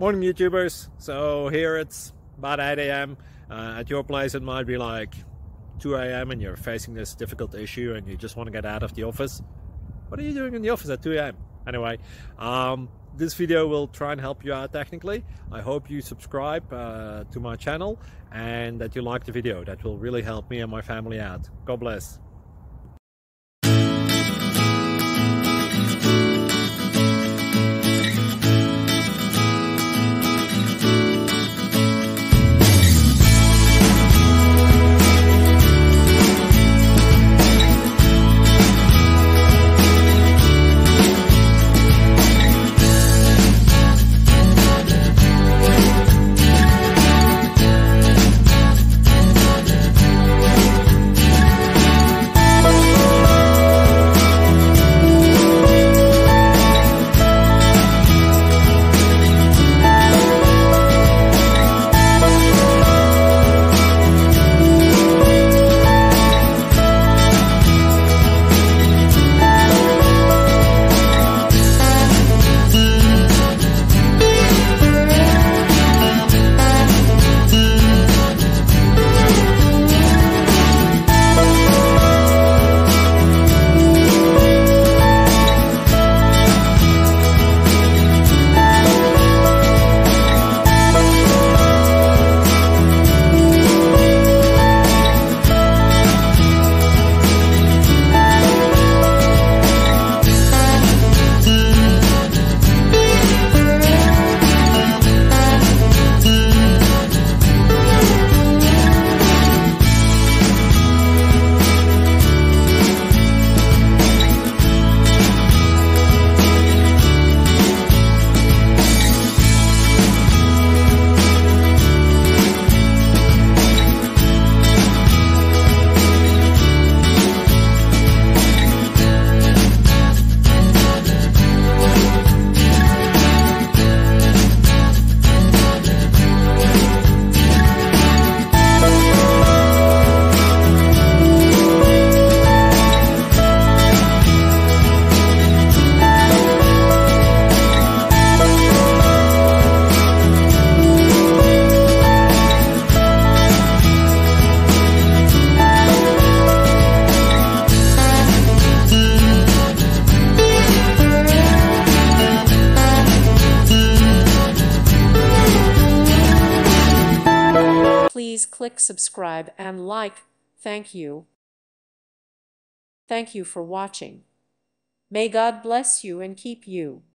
Morning YouTubers. So here it's about 8 a.m. At your place it might be like 2 a.m. and you're facing this difficult issue and you just want to get out of the office. What are you doing in the office at 2 a.m.? Anyway, this video will try and help you out technically. I hope you subscribe to my channel and that you like the video. That will really help me and my family out. God bless. Please click subscribe and like. Thank you. Thank you for watching. May God bless you and keep you.